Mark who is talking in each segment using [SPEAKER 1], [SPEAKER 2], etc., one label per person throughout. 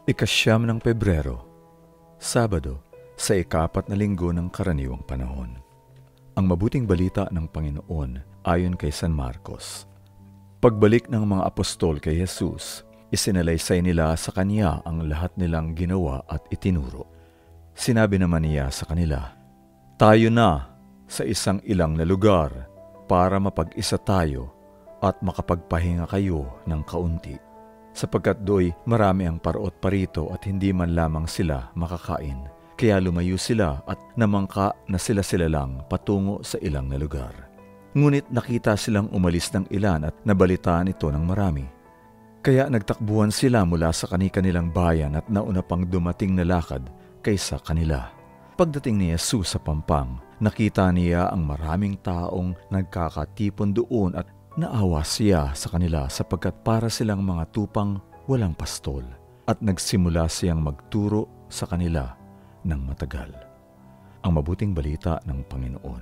[SPEAKER 1] Ika-9 ng Pebrero, Sabado, sa ika-4 na linggo ng karaniwang panahon. Ang mabuting balita ng Panginoon ayon kay San Marcos. Pagbalik ng mga apostol kay Jesus, isinalaysay nila sa Kanya ang lahat nilang ginawa at itinuro. Sinabi naman niya sa kanila, "Tayo na sa isang ilang na lugar para mapag-isa tayo at makapagpahinga kayo ng kaunti. Sapagkat do'y marami ang paraot parito at hindi man lamang sila makakain. Kaya lumayo sila at namangka na sila lang patungo sa ilang na lugar. Ngunit nakita silang umalis ng ilan at nabalitaan ito ng marami. Kaya nagtakbuhan sila mula sa kani-kanilang bayan at nauna pang dumating na lakad kaysa kanila. Pagdating ni Jesus sa pampang, nakita niya ang maraming taong nagkakatipon doon at naawa siya sa kanila sapagkat para silang mga tupang walang pastol, at nagsimula siyang magturo sa kanila ng matagal. Ang mabuting balita ng Panginoon.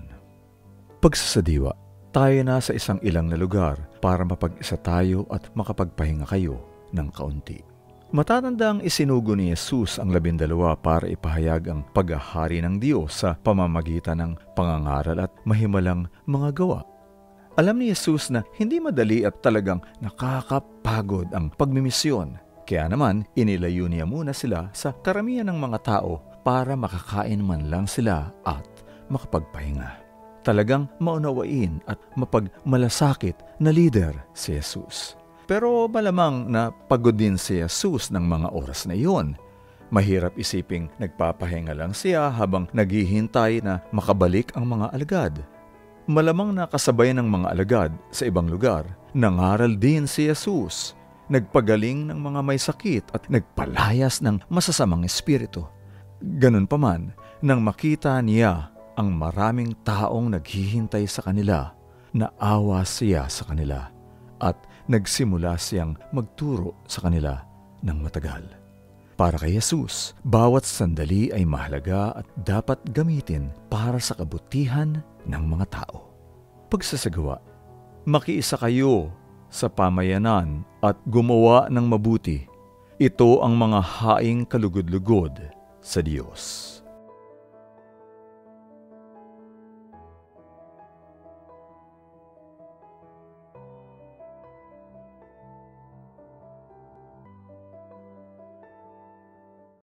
[SPEAKER 1] Pagsasadiwa, tayo na sa isang ilang na lugar para mapag-isa tayo at makapagpahinga kayo ng kaunti. Matatandang isinugo ni Jesus ang 12 para ipahayag ang paghahari ng Diyos sa pamamagitan ng pangangaral at mahimalang mga gawa. Alam ni Jesus na hindi madali at talagang nakakapagod ang pagmimisyon. Kaya naman, inilayo niya muna sila sa karamihan ng mga tao para makakain man lang sila at makapagpahinga. Talagang maunawain at mapagmalasakit na leader si Jesus. Pero malamang na pagod din si Jesus ng mga oras na iyon. Mahirap isiping nagpapahinga lang siya habang naghihintay na makabalik ang mga alagad. Malamang na kasabay ng mga alagad sa ibang lugar, nangaral din si Jesus, nagpagaling ng mga may sakit at nagpalayas ng masasamang espiritu. Ganun pa man, nang makita niya ang maraming taong naghihintay sa kanila, naawa siya sa kanila at nagsimula siyang magturo sa kanila ng matagal. Para kay Jesus, bawat sandali ay mahalaga at dapat gamitin para sa kabutihan ng mga tao. Pagsasagawa, makiisa kayo sa pamayanan at gumawa ng mabuti. Ito ang mga haing kalugod-lugod sa Diyos.